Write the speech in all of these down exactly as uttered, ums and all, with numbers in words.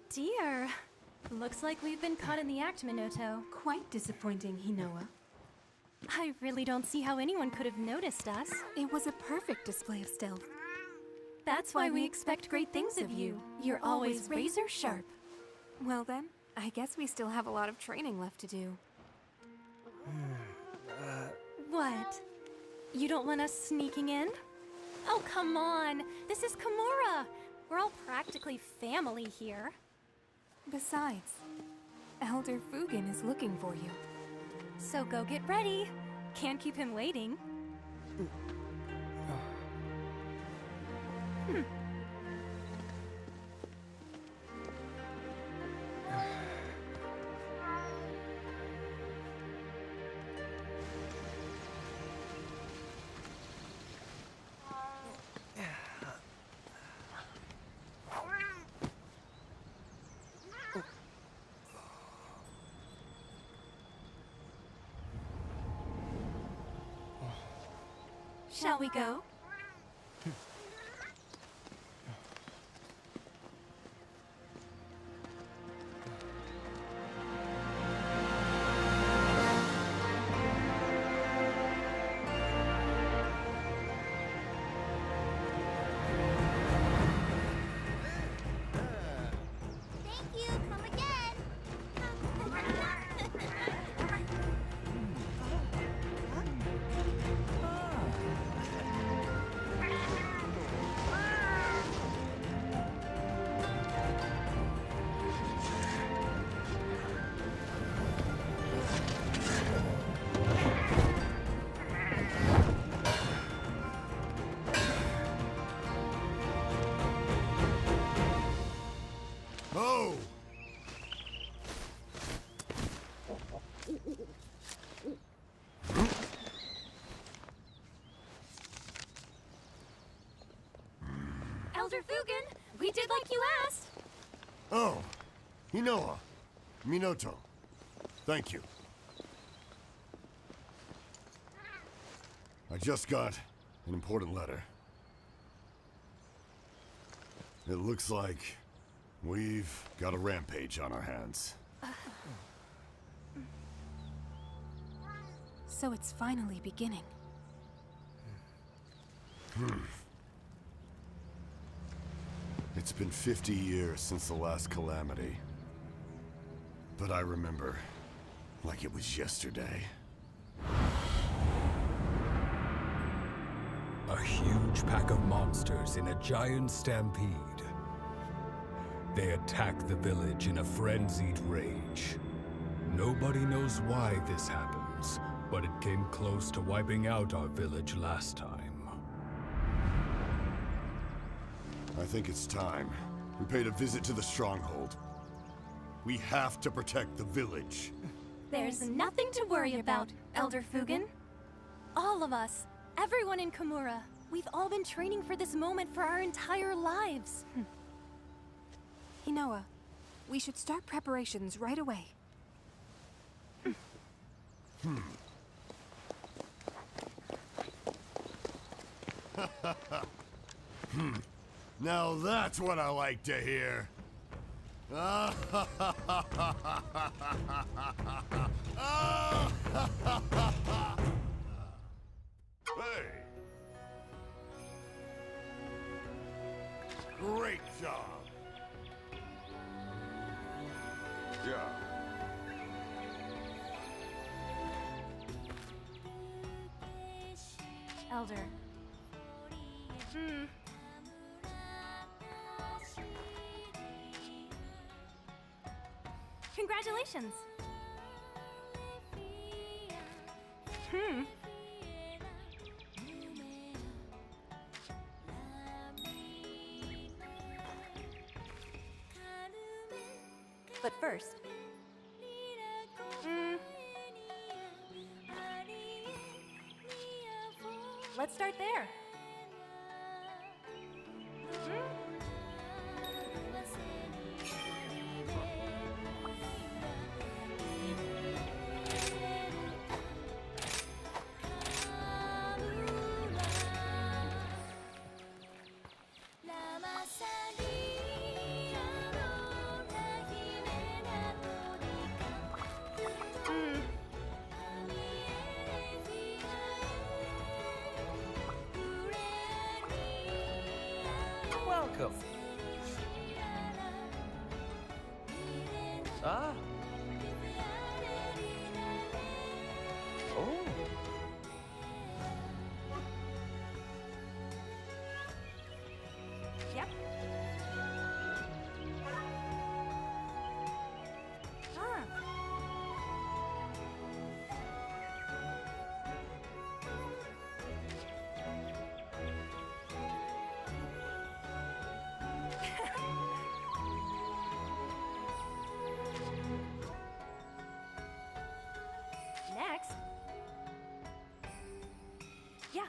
dear. Looks like we've been caught in the act, Minoto. Quite disappointing, Hinoa. I really don't see how anyone could have noticed us. It was a perfect display of stealth. That's why we expect great things of you. You're always razor sharp. Well then, I guess we still have a lot of training left to do. What? You don't want us sneaking in? Oh, come on! This is Komura! We're all practically family here. Besides, Elder Fugen is looking for you. So go get ready. Can't keep him waiting. Hmm. Shall we go? Thank you, come again. Oh! Elder Fugen, we did like you asked. Oh! Hinoa. Minoto. Thank you. I just got an important letter. It looks like we've got a rampage on our hands. So it's finally beginning. It's been fifty years since the last calamity. But I remember like it was yesterday. A huge pack of monsters in a giant stampede. They attack the village in a frenzied rage. Nobody knows why this happens, but it came close to wiping out our village last time. I think it's time. We paid a visit to the stronghold. We have to protect the village. There's nothing to worry about, Elder Fugen. All of us, everyone in Komura, we've all been training for this moment for our entire lives. Hinoa, we should start preparations right away. Hmm. Hmm. Now that's what I like to hear. Hey! Great job! Yeah. Elder. Hmm. Congratulations! Hmm. But first... Mm, let's start there. Hmm? Welcome. Ah. Oh. Yep. Ah. Next. Yeah.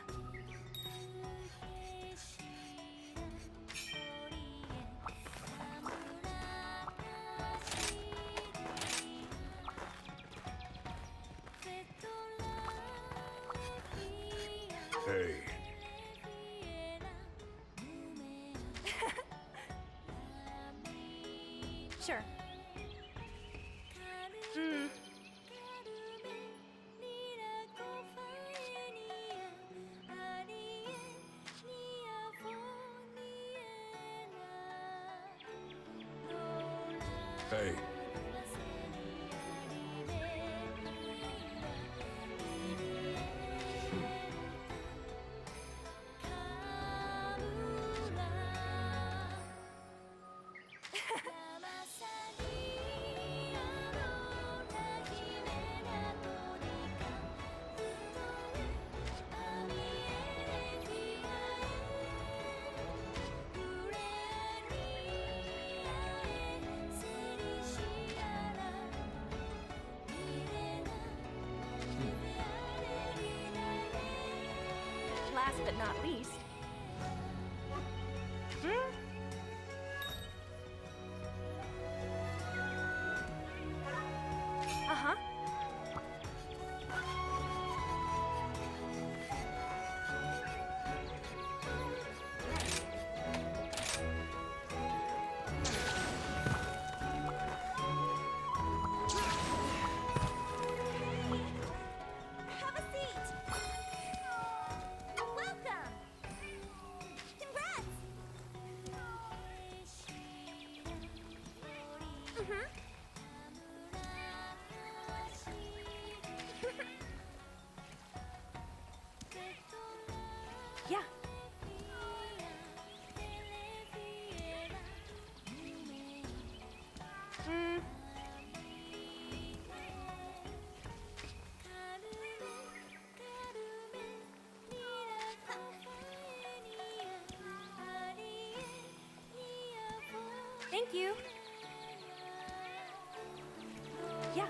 Hey. Sure. Hmm. Hey. Last but not least. Hmm? Uh-huh. Have a seat. Welcome. Congrats. Mhm. Yeah. Hmm. Thank you. Yeah.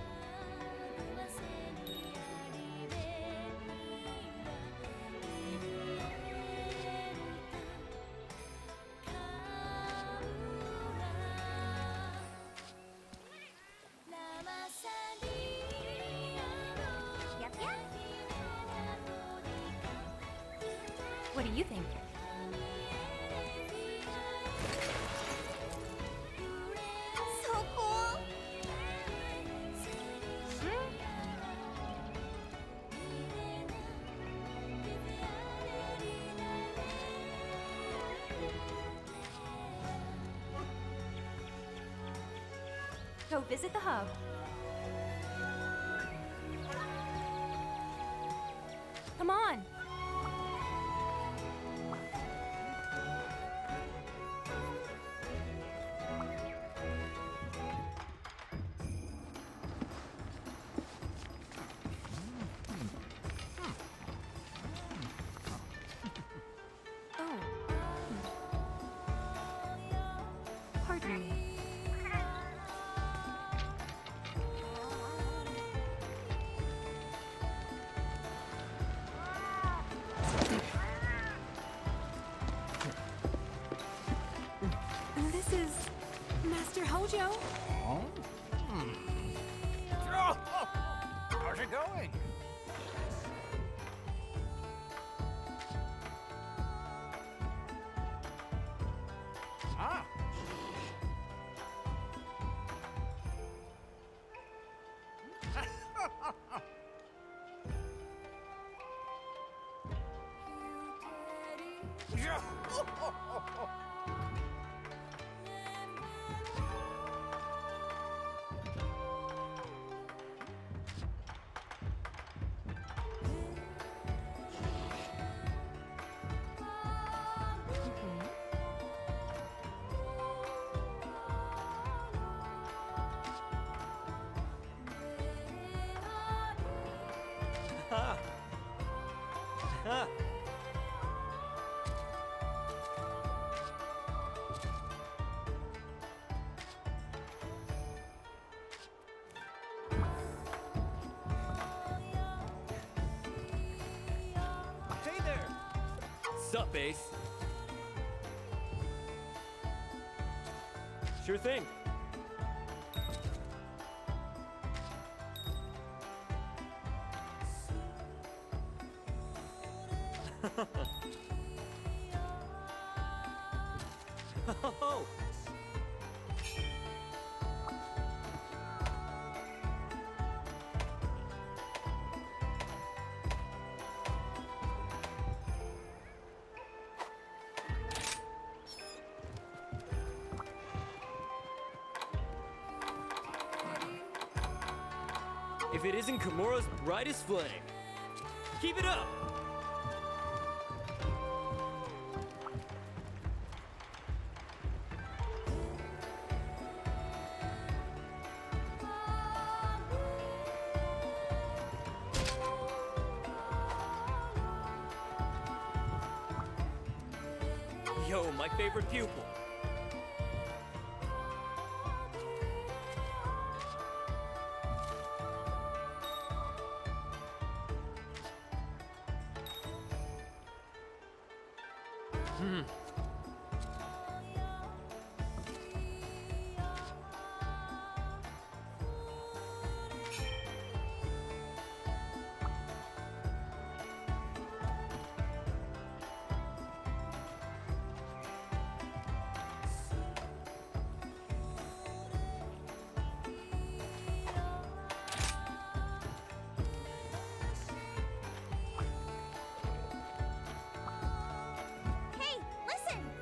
Yep, yep. What do you think? So cool. Go visit the hub. Come on. Oh. Pardon me. This is Master Hojo. Oh? Hmm. Oh, how's it going? Ah. Ha! Ha! Hey there! Sup, Ace? Sure thing. Oh! If it isn't Komura's brightest flame, keep it up! Yo, my favorite pupil. Hmm. Hey, listen!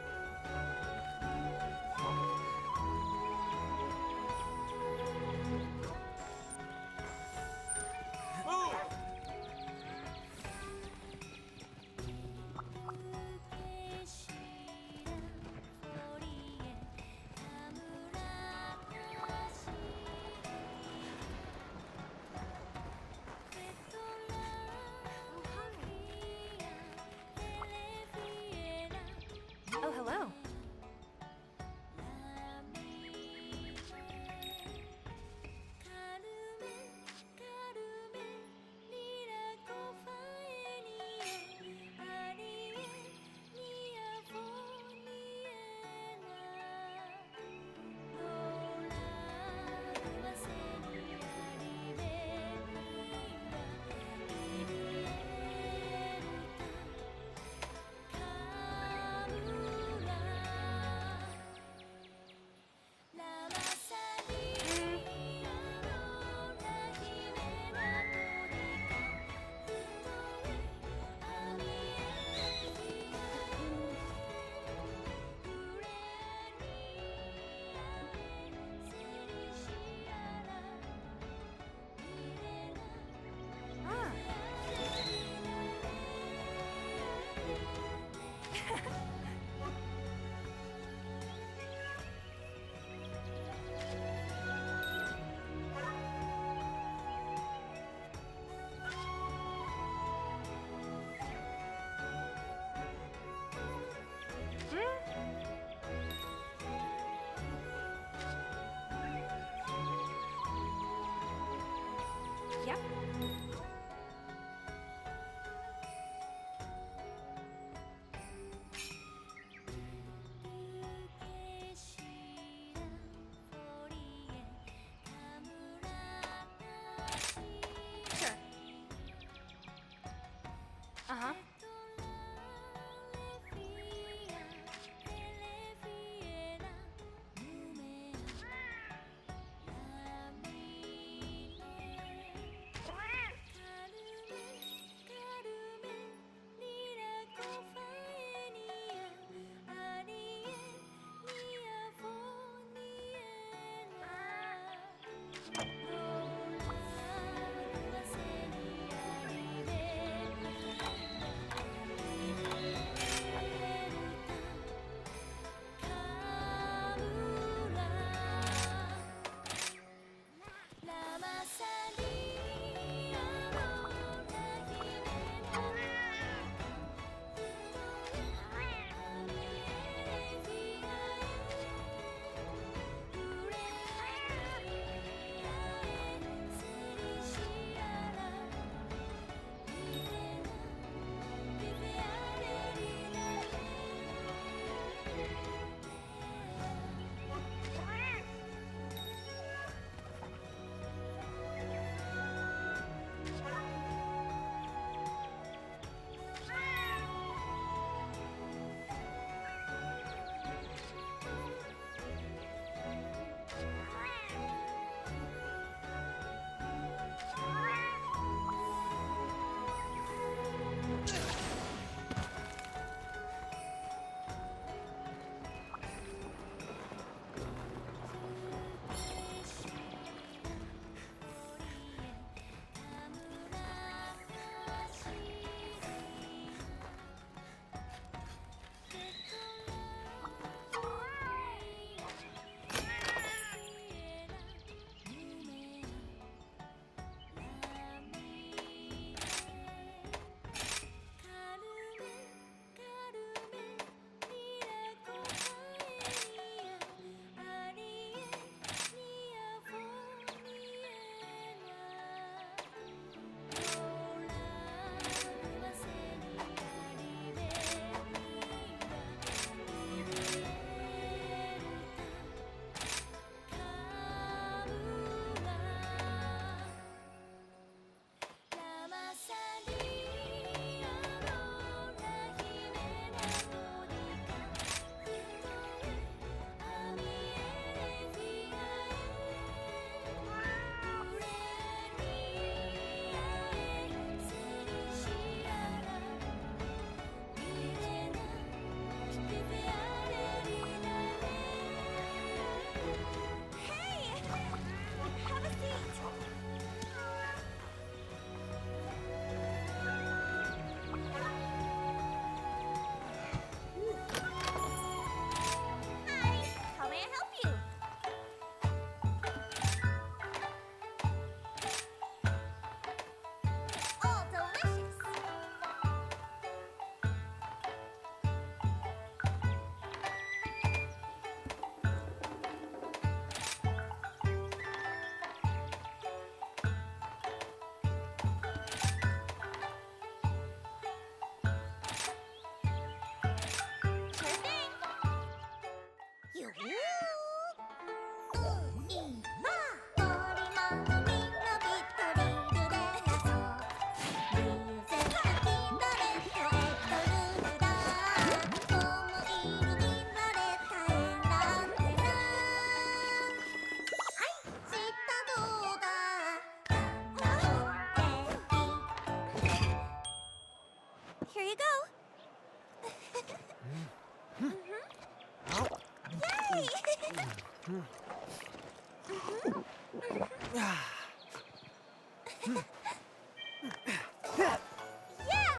Yay!